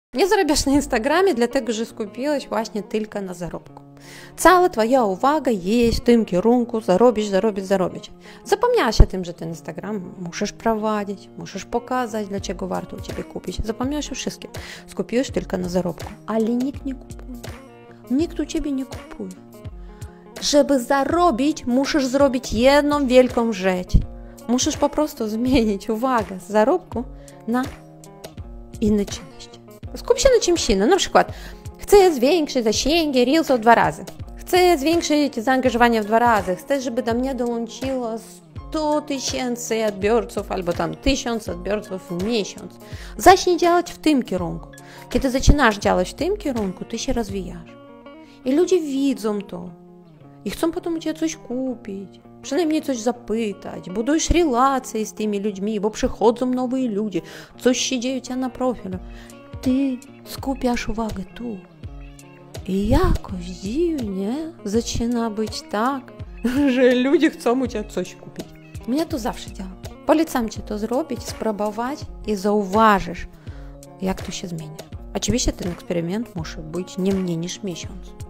Nie zarabiasz na Instagramie, dlatego że skupiłeś właśnie tylko na zarobku. Cała twoja uwaga jest w tym kierunku zarobić. Zapomniałaś o tym, że ten Instagram musisz prowadzić, musisz pokazać, dlaczego warto u ciebie kupić. Zapomniałaś o wszystkim. Skupiłeś tylko na zarobku, ale nikt nie kupuje. Nikt u ciebie nie kupuje. Żeby zarobić, musisz zrobić jedną wielką rzecz. Musisz po prostu zmienić uwagę z zarobku na inne czynności. Skup się na czymś innym. Na przykład chcę zwiększyć zasięgi Reels o 2 razy. Chcę zwiększyć zaangażowanie w 2 razy. Chcę, żeby do mnie dołączyło 100 000 odbiorców albo tam 1000 odbiorców w miesiąc. Zacznij działać w tym kierunku. Kiedy zaczynasz działać w tym kierunku, ty się rozwijasz. I ludzie widzą to. I chcą potem u ciebie coś kupić. Przynajmniej coś zapytać. Budujesz relacje z tymi ludźmi, bo przychodzą nowi ludzie. Coś się dzieje u ciebie na profilu. Ty skupiasz uwagę tu. I jakoś dziwnie zaczyna być tak, że ludzie chcą u ciebie coś kupić. Mnie to zawsze działa. Polecam ci to zrobić, spróbować i zauważysz, jak to się zmienia. Oczywiście ten eksperyment musi być nie mniej niż miesiąc.